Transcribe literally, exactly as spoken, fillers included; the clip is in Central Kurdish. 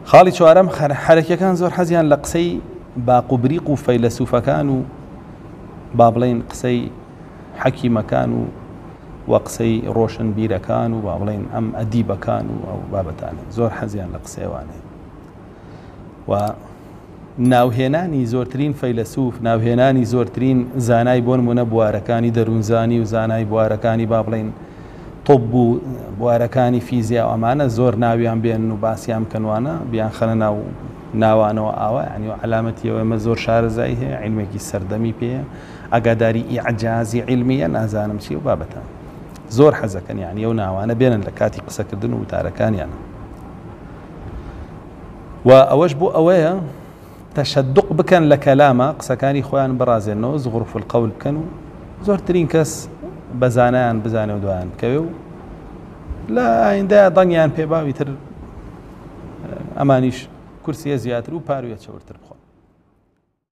خاڵی چوارەم حرەکیەکان زۆر حەزیان لە قسەی باقوبریق و فەیلسوفەکان و با بڵێن قسەی حەکیمەکان و وە قسەی ڕۆشنبیرەکان و با بڵێن ئەم ئەدیبەکان و ئەو بابەتانە زۆر حەزیان لە قسەیوانێ و ناوهێنانی زۆرترین فەیلسوف ناوهێنانی زۆرترین زانای بۆ نمونە بوارەکانی دەروونزانی و زانای بوارەکانی با بڵێن طب و بوارەکانی فیزیا و ئەمانە زۆر ناویان بێن و باسییان بکەنوانە بیان خەنە ناو ناوانەوە ئاوە ینی و علامەتیەوە ئێمە زۆر شارەزای هەیە عیلمێکی سەردەمی پێەیە ئەگاداری ئیعجازی عیلمیە نازانم چی و بابەتە زۆر حەزەکەن یعنی ئەو ناوانە بێنن لە کاتی قسەکردن و وتارەکانیانە و ئەوەش بۆ ئەوەیە تەشەدق بکەن لە کەلامە قسەکانی خۆیان بڕازێنەوە زغڕف القەول بکەن و زۆرترین کەس بەزانیان بزانێ و دوایان بکەوێ و لە ئایندەیە دەنگیان پێباوی تر ئەمانیش کورسیە زیاتر و پارویە چەورتر بخۆن.